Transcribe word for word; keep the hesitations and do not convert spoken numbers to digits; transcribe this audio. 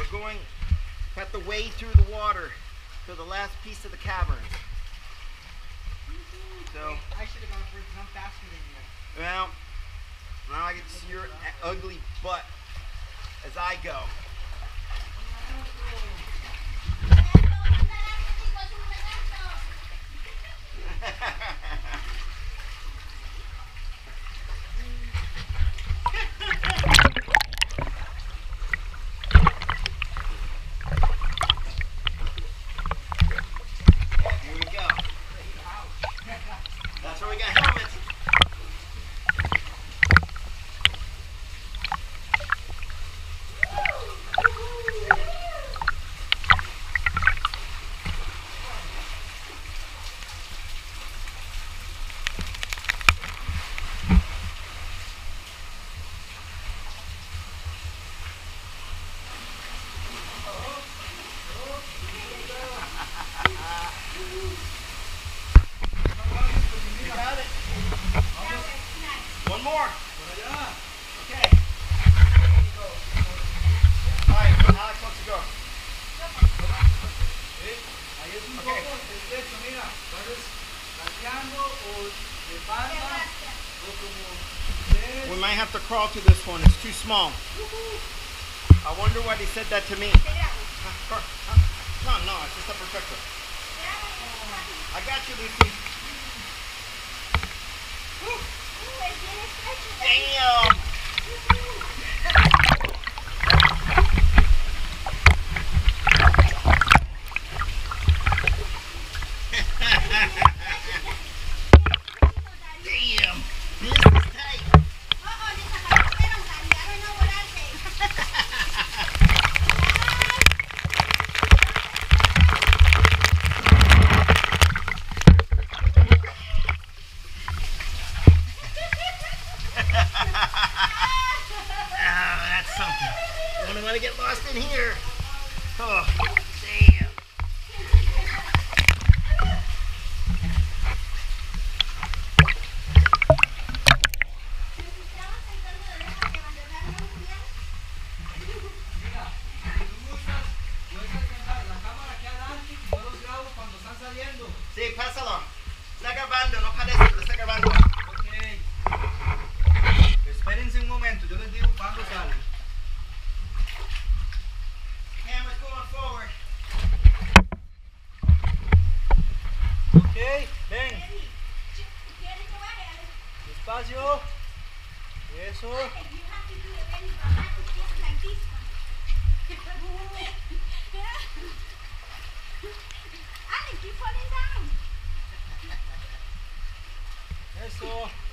We're going, have to wade through the water to the last piece of the cavern. So I should have gone first because I'm faster than you. Well, now I get to see your ugly butt as I go. Here we go. That's where we got helmets. You got it. One more. Okay. All right, Alex wants to go. Ahí es un poco estrecho, mira, entonces gateando o de espalda o como ustedes. We might have to crawl to this one. It's too small. I wonder why they said that to me. No, no, it's just a protector. I got you, Lucy. Damn! Damn! This is tight. Oh, that's something. I don't want to get lost in here. Oh, damn. Mira, si tú gustas, puedes alcanzar la cámara aquí adelante y yo los grabo cuando están saliendo. Sí, pásalo. Está grabando, no parece, pero está grabando. Ok. Espérense un momento, yo les digo cuándo sale. Camera's going forward. Ok, ven, despacio. Eso. Eso.